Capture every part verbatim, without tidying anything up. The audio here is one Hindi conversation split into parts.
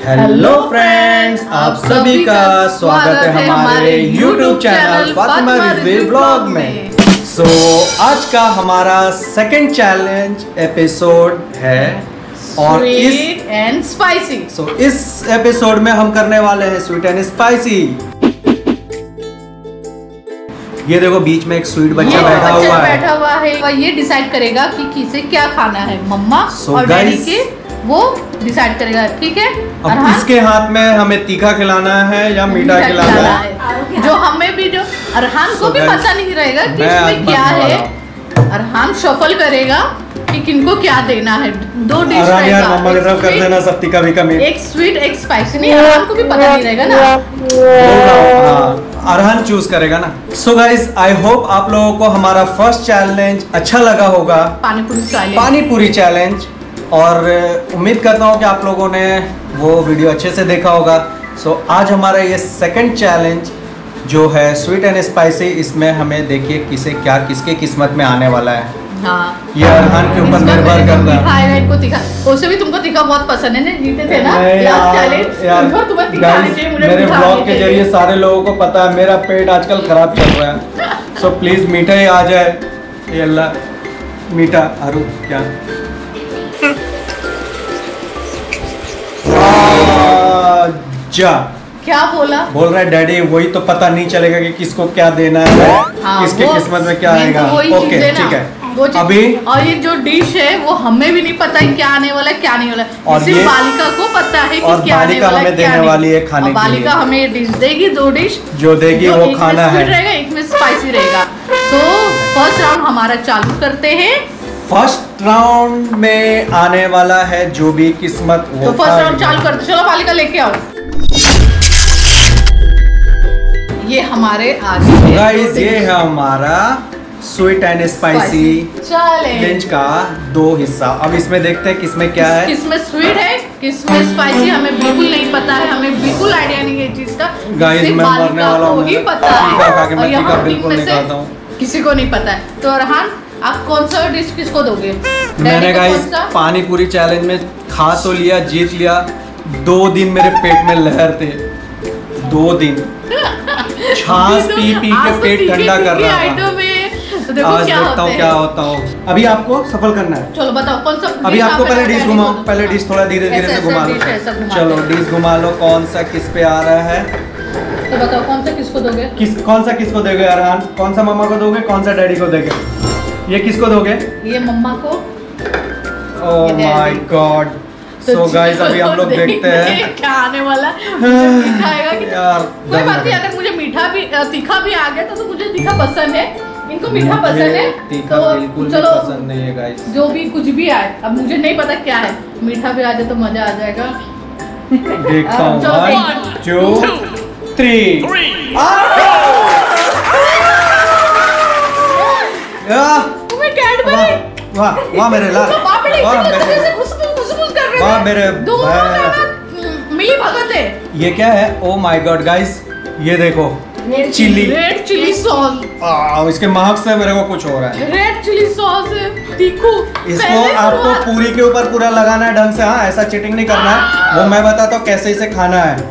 हेलो फ्रेंड्स, आप सभी का स्वागत है हमारे YouTube channel Fatima Rizvi blog में। सो so, आज का हमारा सेकंड चैलेंज एपिसोड है और इस एंड स्पाइसी। सो इस एपिसोड में हम करने वाले हैं स्वीट एंड स्पाइसी। ये देखो बीच में एक स्वीट बच्चा बैठा हुआ है बैठा हुआ है और ये डिसाइड करेगा कि किसे क्या खाना है, मम्मा so और डैडी के वो डिसाइड करेगा, ठीक है। अब इसके हाथ में हमें तीखा खिलाना है या मीठा खिलाना है, जो हमें भी जो अरहान को भी पता नहीं रहेगा कि इसमें क्या है। अरहान शफल करेगा कि किनको क्या देना है। दो डिश रहेगा, यार मम्मा की तरफ कर देना सब तीखा भी कम, एक स्वीट एक स्पाइसी। नहीं, अरहान को भी पता नहीं रहेगा ना। अरहान चूज करेगा ना। सो गाइस, आई होप आप लोगों को हमारा फर्स्ट चैलेंज अच्छा लगा होगा, पानीपुरी चैलेंज पानीपुरी चैलेंज और उम्मीद करता हूँ कि आप लोगों ने वो वीडियो अच्छे से देखा होगा। सो so, आज हमारा ये सेकंड चैलेंज जो है स्वीट एंड स्पाइसी, इसमें हमें देखिए किसे क्या किसके किस्मत में आने वाला है। हाँ, ये अरहान के ऊपर निर्भर करता है। इनको तीखा, उसे भी तुमको तीखा बहुत पसंद है ना, जीते थे ना लास्ट चैलेंज। मेरे ब्लॉग के जरिए सारे लोगों को पता है मेरा पेट आजकल खराब चल रहा है। सो so, प्लीज मीठा ही आ जाए। ये अल्लाह मीठा। आरू क्या जा क्या बोला? बोल रहा है डैडी वही तो पता नहीं चलेगा कि किसको क्या देना है। हाँ, किसके किस्मत में क्या आएगा। ओके ठीक है, अभी और ये जो डिश है वो हमें भी नहीं पता है क्या आने वाला है क्या नहीं वाला है। सिर्फ बालिका को पता है कि क्या आने वाला है, हमें देने वाली है खाने के लिए। बालिका हमें डिश देगी, दो डिश जो देगी वो खाना है। रहेगा, एक में स्पाइसी रहेगा। तो फर्स्ट राउंड हमारा चालू करते हैं। फर्स्ट राउंड में आने वाला है जो भी किस्मत वो। तो फर्स्ट राउंड चालू करते, चलो बालिका लेके आओ। ये हमारे आगे गाइस, ये है हमारा स्वीट एंड स्पाइसी चैलेंज का दो हिस्सा। अब इसमें देखते हैं किसमें क्या है, किसमें स्वीट है किसमें स्पाइसी। हमें बिल्कुल नहीं पता है, हमें बिल्कुल आइडिया नहीं है चीज का। गाइस मैं मरने वाला हूं, ही पता है मैं तीखा बिल्कुल नहीं खाता हूं, किसी को नहीं पता है। तो अरहान, आप कौन सा डिश किसको दोगे? मैंने गाइस पानी पूरी चैलेंज में खा तो लिया, जीत लिया। दो दिन मेरे पेट में लहर थे, दो दिन छाछ पी पी के पेट ठंडा कर रहा था। तो देखो आज क्या देखता हूँ क्या होता हूँ। अभी आपको सफल करना है। चलो बताओ कौन सा। अभी आपको पहले डिश घुमाओ, पहले डिश थोड़ा धीरे धीरे से घुमा लो। चलो डिश घुमा लो, कौन सा किस पे आ रहा है तो बताओ कौन सा किसको दोगे? किस कौन सा किसको दोगे अरहान? कौन सा मम्मा को दोगे, कौन सा डैडी को दोगे? ये किसको दोगे? ये मम्मा को। Oh my god. So guys, अभी हम लोग देखते हैं क्या आने वाला है। यार कोई बात नहीं, अगर मुझे मीठा भी तीखा भी आ गया तो, तो मुझे तीखा पसंद है, इनको मीठा पसंद है। तीखा तो बिल्कुल चलो पसंद नहीं है गाइस, जो भी कुछ भी आए। अब मुझे नहीं पता क्या है, मीठा भी आ जाए तो मजा आ जाएगा। देखता हूँ। One two three. वाह वाह मेरे लाल, वाह मेरे वाह मेरे मिली भगत है। ये क्या है? ओ माय गॉड गाइस, ये देखो चिली, रेड चिली सॉस। इसके महक से मेरे को कुछ हो रहा है। रेड चिली सॉस है, तीखू। इसको आपको पूरी के ऊपर पूरा लगाना है ढंग से। हाँ, ऐसा चीटिंग नहीं करना है, वो मैं बताता हूँ कैसे इसे खाना है।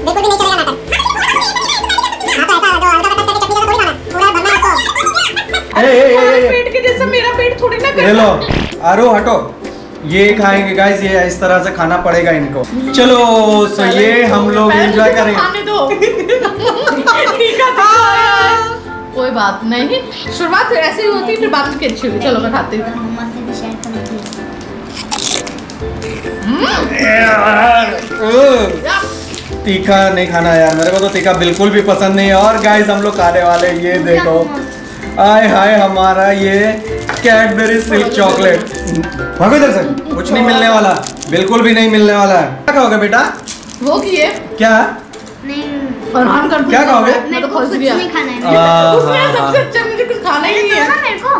पेट के जैसा मेरा पेट थोड़ी ना ले लो आरो, हटो। ये खाएंगे गाइस, ये इस तरह से खाना पड़ेगा इनको। चलो सो ये हम लोग एंजॉय करेंगे। कोई बात नहीं, शुरुआत ऐसे ही होती है, फिर बात की अच्छी होगी। चलो मैं खाती हूँ। तीखा नहीं खाना यार, मेरे को तो तीखा बिल्कुल भी पसंद नहीं है। और गाइस हम लोग खाने वाले, ये देखो, आय हाय हमारा ये कैडबरी सिल्क चॉकलेट। भागो इधर से, कुछ नहीं मिलने वाला, बिल्कुल भी नहीं मिलने वाला है। क्या खाओगे बेटा? वो किए क्या अरहान कर क्या खाओगे? मैं तो खुश भी नहीं खाना है। उसमें सबसे अच्छा मुझे कुछ खाना ही नहीं है मेरे को।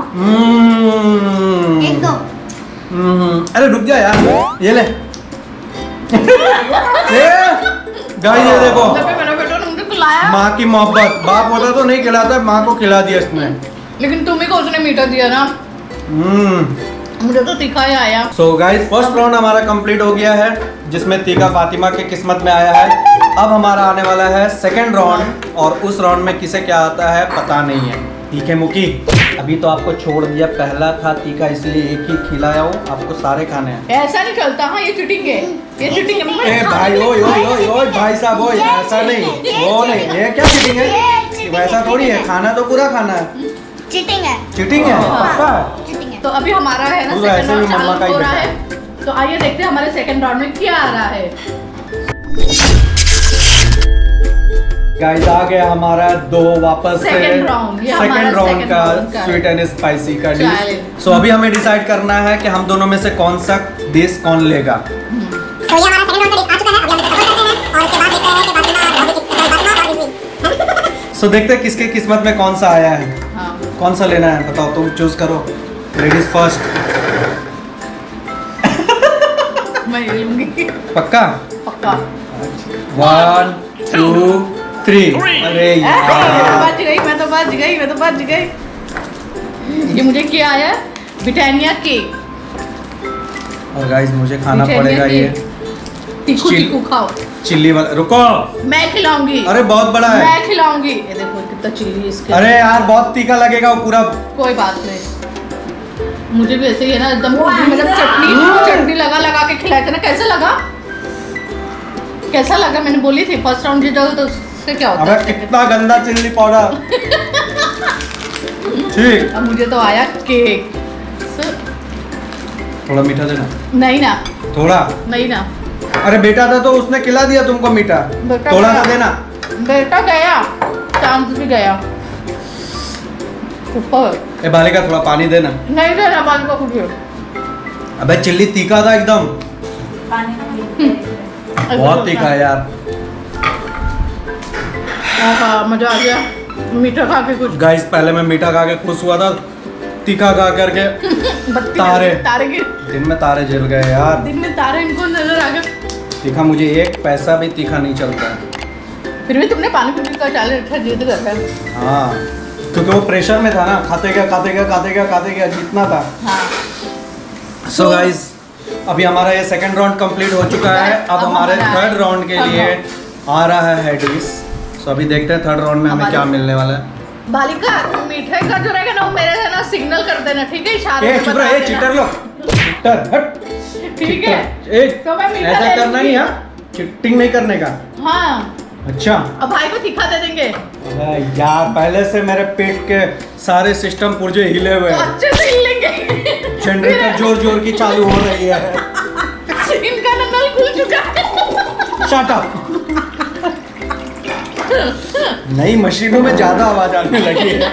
एक दो। अरे रुक जा यार, ये ले। गाइस ये देखो, माँ की मोहब्बत। बाप होता तो नहीं खिलाता, माँ को खिला दिया इसने। लेकिन तुम्ही को उसने मीठा दिया ना। हम्म मुझे तो तीखा ही आया। सो गाइस फर्स्ट राउंड हमारा कंप्लीट हो गया है, जिसमें तीखा फातिमा के किस्मत में आया है। अब हमारा आने वाला है सेकंड राउंड, और उस राउंड में किसे क्या आता है पता नहीं है। ठीक है मुकी, अभी तो आपको छोड़ दिया, पहला था तीखा इसलिए एक ही खिलाया हूँ, आपको सारे खाने हैं। ऐसा नहीं चलता। हाँ ये चीटिंग है, ये चीटिंग है। ए भाई ओए ओए ओए ओए भाई साहब ओए, ऐसा नहीं, वो नहीं, ये क्या चीटिंग है? वैसा थोड़ी है, खाना तो पूरा खाना है। चीटिंग है। चीटिंग है पक्का? चीटिंग है। तो अभी हमारा है ना तू सेकंड ऐसे भी राउंड मम्मा चालू का ही हो रहा बेटा है। तो आइए देखते हैं हमारे सेकंड राउंड में क्या आ रहा है। गाइस आ गया हमारा दो वापस से Second round, ये हमारा सेकंड राउंड second का round का स्वीट एंड स्पाइसी का डिश। Challenge। सो अभी हमें डिसाइड करना है कि हम दोनों में से कौन सा डिश कौन लेगा। तो ये हमारा सेकंड राउंड का डिश आ चुका है। अभी हम इसको करते हैं और उसके बाद देखते हैं कि फातिमा और भाभी की फातिमा और इसी। सो देखते हैं किसके किस्मत में कौन सा आया है। हाँ। कौन सा लेना है बताओ, तुम चूज करो। Ladies first. मैं ये लूंगी पक्का? पक्का। One two three. अरे मैं यार तो बच गई, मैं तो बच गई, मैं तो बच गई। ये मुझे क्या आया? Britannia cake. और गाइस मुझे खाना ब्रिटानिया पड़ेगा ये केक। टीकू चिल- टीकू खाओ। चिल्ली वाला। रुको, मैं खिलाऊंगी। अरे बहुत बड़ा है। मैं खिलाऊंगी। ये देखो कितना चिल्ली इसके। अरे यार बहुत तीखा लगेगा वो पूरा। कोई बात नहीं, मुझे भी ऐसे ही है ना एकदम मतलब चटनी चटनी लगा लगा के खिलाया था ना। कैसा लगा? कैसा लगा? मैंने बोली थी फर्स्ट राउंड जीतोगे तो उससे क्या होता अबे है। कितना गंदा चिल्ली पाउडर। ठीक, अब मुझे तो आया केक। स- थोड़ा मीठा देना। नहीं ना, थोड़ा। नहीं ना। अरे बेटा था तो उसने खिला दिया तुमको मीठा, बेटा थोड़ा गया। सा देना। बेटा गया, चांस भी गया ऊपर। ए बालिका थोड़ा पानी देना। नहीं देना पानी को कुछ। अबे चिल्ली तीखा था एकदम, बहुत तीखा है यार। आहा, मजा आ गया मीठा खा के। कुछ गाइस पहले मैं मीठा खा के खुश हुआ था, तीखा खा करके बत्ती तारे। तारे की दिन में तारे जल गए यार। दिन में तारे इनको नजर आ गए। तीखा मुझे एक पैसा भी तीखा नहीं चलता है। फिर भी तुमने पानी पूरी का चैलेंज अच्छा जीत गए। हाँ क्योंकि वो प्रेशर में था ना, खाते गया खाते गया खाते गया खाते गया जीतना था। हाँ। सो गाइस अभी हमारा ये सेकंड राउंड कंप्लीट हो चुका है। अब अब हमारे हमारा थर्ड राउंड के हाँ, लिए आ रहा है डिश। सो अभी देखते हैं थर्ड राउंड में हमें हमारी- क्या मिलने वाला है। बालिका मीठे का जो रहेगा ना वो मेरे है ना सिग्नल कर देना, ठीक है? इशारे ए में चुप बता रहे, ए देना। चिटर लो, चिटर हट। ठीक है। ए तो मैं मीठा ऐसा ले करना लूंगी। नहीं है, चिटिंग नहीं करने का। हाँ, अच्छा अब भाई को तीखा दे देंगे अरे यार पहले से मेरे पेट के सारे सिस्टम पुर्जे हिले हुए तो हैं। अच्छे से हिल लेंगे। जनरेटर जोर जोर की चालू हो रही है। इनका ना नल खुल चुका है। Shut up. नई मशीनों में ज्यादा आवाज आने लगी है।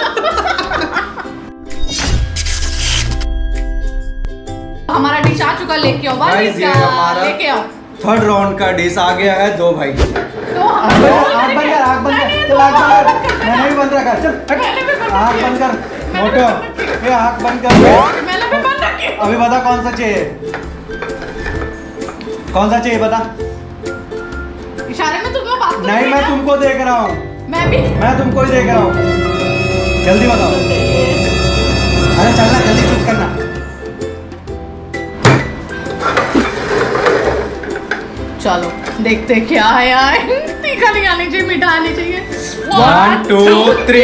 हमारा डिश आ चुका, लेके आओ Guys, ये बालिका, हमारा- लेके आओ। थर्ड राउंड का डिश आ गया है। दो भाई तो हम आग लोग बंद कर, आग बंद कर, नहीं, चल आग तो बंद बंद कर। कर मैंने भी बंद रखा, चल हट। मैंने भी बंद आग किया। बंद कर, मैंने भी मोटो बंद किया। ये आग बंद कर। मैंने भी बंद रखी। अभी बता कौन सा चाहिए, कौन सा चाहिए बता। इशारे में तुम्हें बात कर नहीं रही मैं ना? तुमको देख रहा हूँ, मैं भी मैं तुमको ही देख रहा हूँ। जल्दी बताओ। अरे चलना जल्दी चूज करना। चलो देखते क्या है यार। तीखा नहीं आनी चाहिए, मीठा आनी चाहिए। One two three.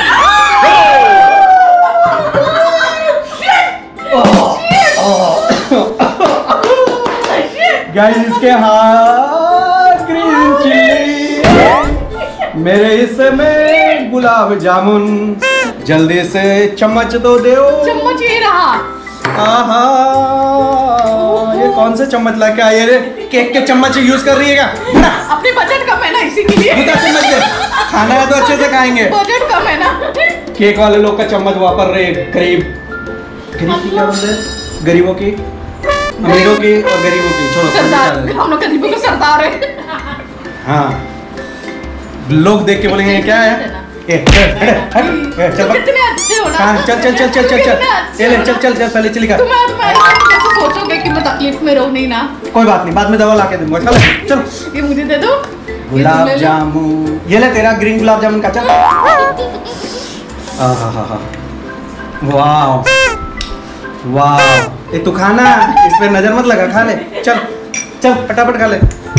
गाइस इसके हाथ ग्रीन चिल्ली, मेरे हिस्से में गुलाब जामुन। जल्दी से चम्मच तो दो। चम्मच ये रहा। आहा ये कौन से चम्मच लाके आई है रे? केक के चम्मच यूज कर रही है क्या? अपनी बजट कम है ना, इसी के लिए। बता चम्मच दे, खाना है तो अच्छे से खाएंगे। बजट कम है ना। केक वाले लोग का चम्मच वापर रहे गरीब। गरीब की क्या बोलते हैं? गरीबों की, अमीरों की और गरीबों की। छोड़ो सरदार, समझ हम लोग गरीबों के सरदार है। हाँ लोग देख के बोलेंगे ये क्या है? ए, हट, हट, हट, ए, चल भाग। कितने अच्छे हो ना। हाँ, चल चल चल चल चल कितने चल अच्छे ये ले हो चल ना। चल चल पहले चली का। तुम्हें तुम्हें कैसे सोचोगे कि मैं तकलीफ में रहूं? नहीं ना, कोई बात नहीं, बाद में दवा ला के दूंगा। चल चल। ये मुझे दे दो। ये तुम गुलाब ले लो। जामुन ये ले तेरा ग्रीन गुलाब जामुन का। चल आहा हा हा वाह वाह, ये तू खाना, इस पे नजर मत लगा, खा ले। चल चल फटाफट खा ले।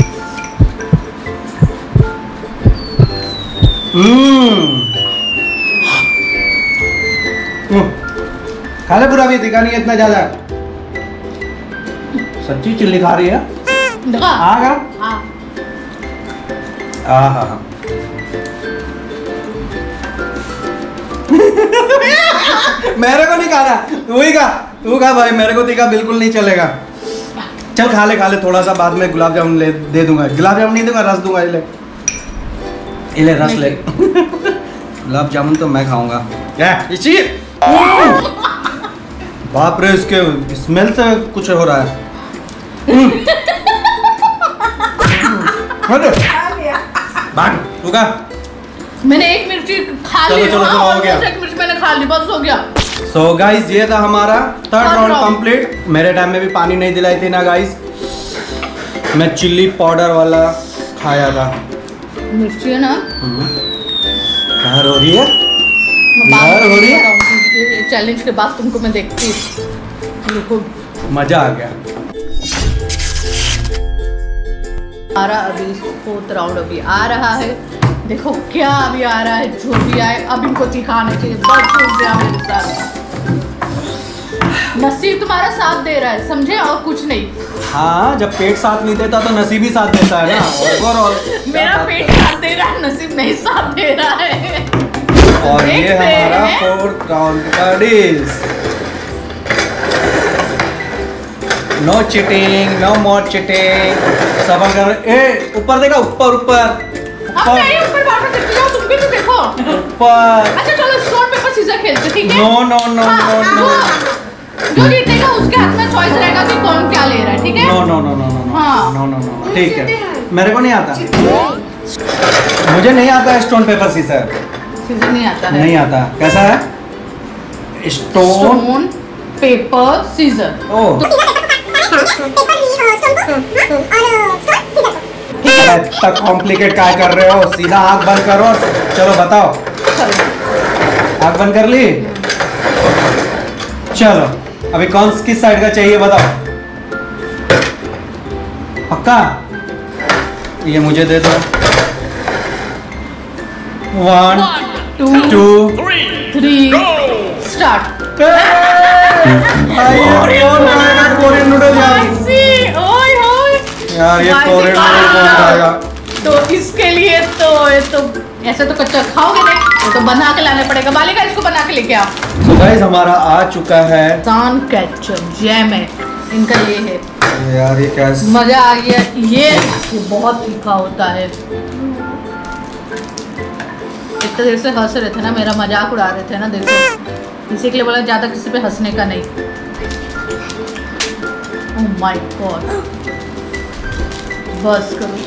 हम्म खा ले पूरा, भी दिखा नहीं है इतना ज्यादा। सच्ची चिल्ली खा रही है। देखा? आगा हाँ। आहा। मेरे को नहीं खाना, तू ही खा, तू खा भाई, मेरे को तीखा बिल्कुल नहीं चलेगा। चल खा ले खा ले, थोड़ा सा बाद में गुलाब जामुन ले दे दूंगा। गुलाब जामुन नहीं दूंगा, रस दूंगा। ये ले, ये ले रस ले। गुलाब जामुन तो मैं खाऊंगा। क्या इसी? बाप रे, इसके स्मेल से कुछ हो रहा है। भाग तू खा। मैंने एक मिर्ची खा चलो, ली। चलो, चलो, हो गया। एक मिर्ची मैंने खा ली, बस हो गया। सो so गाइस, ये था हमारा थर्ड राउंड कंप्लीट। मेरे टाइम में भी पानी नहीं दिलाई थी ना गाइस, मैं चिल्ली पाउडर वाला खाया था। मिर्ची है ना, लहर हो रही है, लहर हो रही है। चैलेंज के बाद तुमको मैं देखती हूँ, मजा आ गया। हमारा अभी फोर्थ राउंड अभी आ रहा है। देखो क्या अभी आ रहा है, जो भी आए अब इनको तीखा आना चाहिए। बस हो गया मेरे साथ। नसीब तुम्हारा साथ दे रहा है, समझे, और कुछ नहीं। हाँ, जब पेट साथ नहीं देता तो नसीब ही साथ देता है ना। ओवरऑल मेरा पेट साथ दे रहा है, नसीब नहीं साथ दे रहा है। और ये हमारा फोर्थ राउंड का dish. No cheating, no more cheating. सब अगर ए ऊपर देखा, ऊपर ऊपर अब नहीं, ऊपर बाहर देखते जाओ, तुम भी तो देखो। ऊपर। अच्छा चलो, स्टोन पेपर सीजर खेलते, ठीक है? No no no no no. जो जीतेगा उसके हाथ में चॉइस रहेगा कि कौन क्या ले रहा है, ठीक है? No no no no no हाँ। नो नो नो, ठीक है। मेरे को नहीं आता, मुझे नहीं आता है स्टोन पेपर सीजर। सीजर नहीं आता है? नहीं आता। कैसा है? Stone stone paper scissor. Oh, इतना कॉम्प्लिकेट क्या कर रहे हो? सीधा आंख बंद करो, चलो बताओ। आंख बंद कर ली? चलो, अभी कौन किस साइड का चाहिए बताओ। पक्का? ये मुझे दे दो। One two two three start. Korean noodle यार, ओए ओए यार ये कोरियन नूडल कौन खाएगा? तो इसके लिए तो ये तो ऐसे तो कच्चा खाओगे नहीं, ये तो बना के लाने पड़ेगा। बालिका, इसको बना के लेके आओ। तो गाइस, हमारा आ चुका है सान केचप जैम है इनका, ये है यार। ये क्या है? मजा आ गया। ये ये बहुत तीखा होता है। इतने देर से हंस रहे थे ना, मेरा मजाक उड़ा रहे थे ना, देखो। इसी के लिए बोला ज्यादा किसी पे हंसने का नहीं। ओह माय गॉड, बस करो।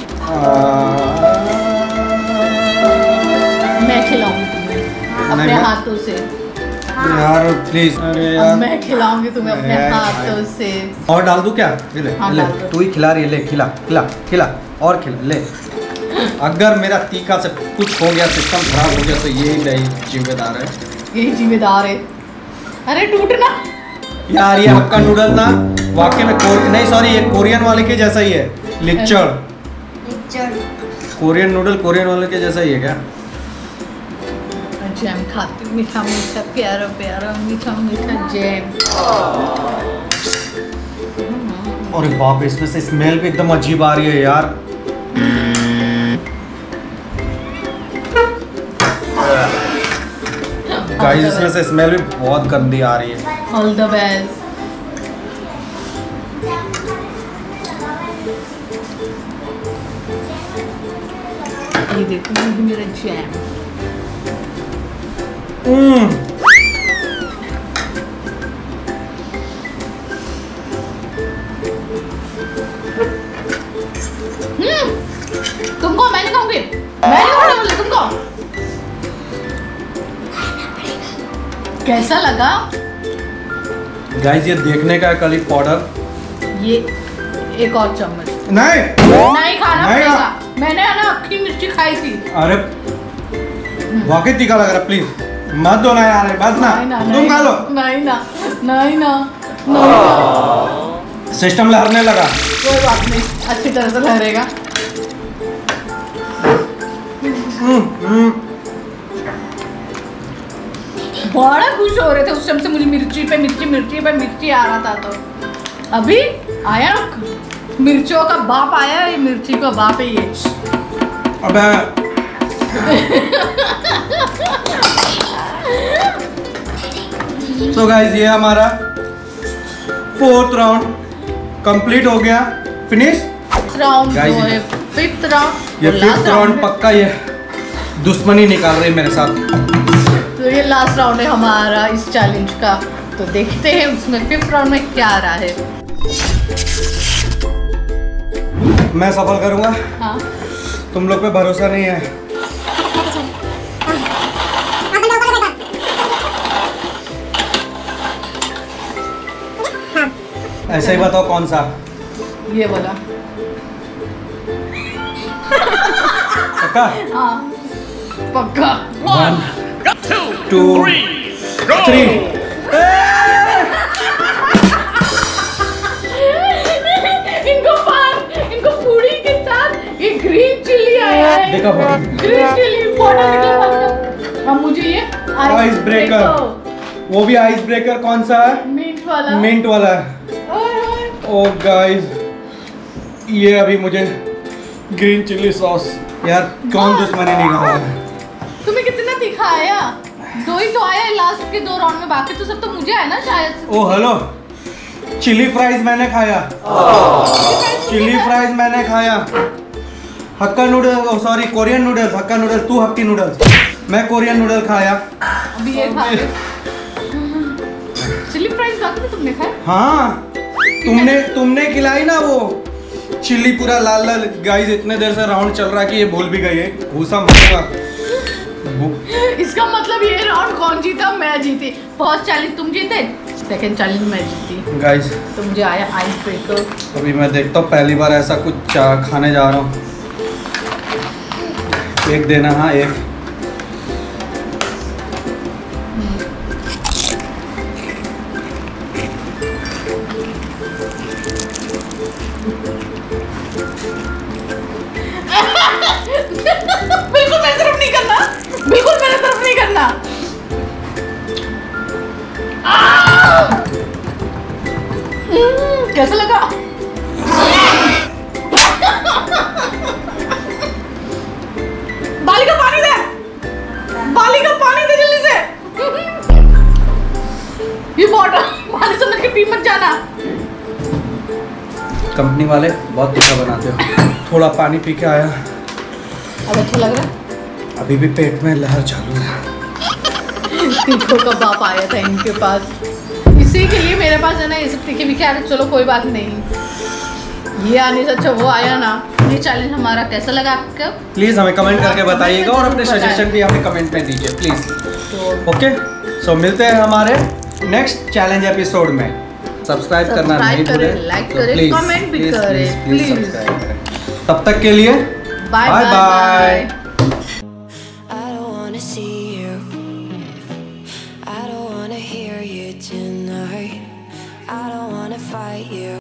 मैं खिलाऊंगी तुम्हें अपने मैं- हाथों से। यार प्लीज, अरे अब यार। मैं खिलाऊंगी तुम्हें अपने यार, हाथों से। और डाल दूं क्या? ये ले, हाँ, ले, डाल दो। तू ही खिला रही है, ले खिला खिला खिला और खिला ले। अगर मेरा तीखा से कुछ हो गया, सिस्टम खराब हो गया, तो यही नहीं जिम्मेदार है। यही जिम्मेदार है। अरे टूटना यार, ये हक्का नूडल ना वाकई में कोर... नहीं सॉरी, ये कोरियन वाले के जैसा ही है। लिचड़ कोरियन नूडल कोरियन वाले के जैसा ही है क्या? जैम खाती हूँ, मीठा मीठा प्यारा प्यारा मीठा मीठा जैम। अरे बाप रे, इसमें से स्मेल भी एकदम अजीब आ रही है यार। गाइस, इसमें से स्मेल भी बहुत गंदी आ रही है। All the best. ये देखो, ये मेरा जैम। हम्म तुमको मैं नहीं खाऊंगी, मैं नहीं खाने वाली तुमको। कैसा लगा? गाइस, ये देखने का कली पाउडर। ये एक और चम्मच। नहीं नहीं खाना नहीं पड़ेगा। मैंने है ना अक्खी मिर्ची खाई थी। अरे वाकई तीखा लग रहा है, प्लीज मत दो ना यार, बस ना, नहीं ना, तुम नहीं खा लो। नहीं ना, नहीं ना, सिस्टम लहरने लगा। कोई बात नहीं, अच्छी तरह से लहरेगा। बड़ा खुश हो रहे थे उस टाइम से, मुझे मिर्ची पे मिर्ची मिर्ची पे मिर्ची आ रहा था। तो अभी आया मिर्चों का बाप आया, ये मिर्ची का बाप है ये। अबे सो गाइस ये हमारा फोर्थ राउंड कंप्लीट हो गया, फिनिश। राउंड जो Guys, है फिफ्थ राउंड, ये फिफ्थ राउंड पक्का ये दुश्मनी निकाल रही है मेरे साथ। तो ये लास्ट राउंड है हमारा इस चैलेंज का। तो देखते हैं उसमें फिफ्थ राउंड में क्या आ रहा है। मैं सफल करूंगा, हाँ तुम लोग पे भरोसा नहीं है। ऐसे ही बताओ कौन सा। ये बोला पक्का? हाँ पक्का। One two three. इनको पान, इनको पूरी के साथ ये ग्रीन चिल्ली आया है। देखा भाई? ग्रीन चिल्ली बॉटल दिखा। अब मुझे ये आइस ब्रेकर, वो भी आइस ब्रेकर कौन सा है? मिंट वाला। मिंट वाला है। ओ गाइस ये अभी मुझे ग्रीन चिल्ली सॉस, यार कौन दुश्मनी नहीं खाएगा। तुम्हें कितना दिखाया? दो ही तो आया है लास्ट के दो राउंड में, बाकी तो सब तो मुझे है ना शायद से। ओ हेलो, चिली फ्राइज मैंने खाया, चिली फ्राइज मैंने खाया। Hakka noodle, oh sorry Korean noodles, hakka noodles, तू हक्की नूडल्स, मैं कोरियन नूडल खाया। अभी ये खा चिली फ्राइज बाकी तो तुमने खाया? हाँ तुमने तुमने खिलाई ना वो चिल्ली पूरा लाल लाल। गाइस इतने देर से राउंड चल रहा है कि ये भूल भी गई है, घूसा मारूंगा। इसका मतलब ये राउंड कौन जीता? मैं जीती। फर्स्ट चैलेंज तुम जीते, सेकंड चैलेंज मैं जीती। गाइस तो मुझे आया आइस ब्रेकर। अभी मैं देखता हूँ, पहली बार ऐसा कुछ खाने जा रहा हूँ। एक देना, हाँ एक। बिल्कुल मेरी तरफ नहीं करना, बिल्कुल मेरी तरफ नहीं करना। कैसा लगा? बाली का पानी दे, बाली का पानी दे जल्दी से। ये बॉटल पानी समझ के पी मत जाना। कंपनी वाले बहुत तीखा बनाते हो। थोड़ा पानी पी के आया, अब अच्छा लग रहा है? अभी भी पेट में लहर चालू है। तीखों का बाप आया था इनके पास, इसी के लिए मेरे पास है ना ये सब तीखे भी क्या। चलो कोई बात नहीं, ये आने से अच्छा वो आया ना। ये चैलेंज हमारा कैसा लगा आपको? प्लीज हमें कमेंट करके बताइएगा और अपने सजेशन भी हमें कमेंट में दीजिए प्लीज। तो ओके सो मिलते हैं हमारे नेक्स्ट चैलेंज एपिसोड में। सब्सक्राइब करना नहीं भूलें, लाइक करें, कमेंट भी करें प्लीज। तब तक के लिए बाय बाय।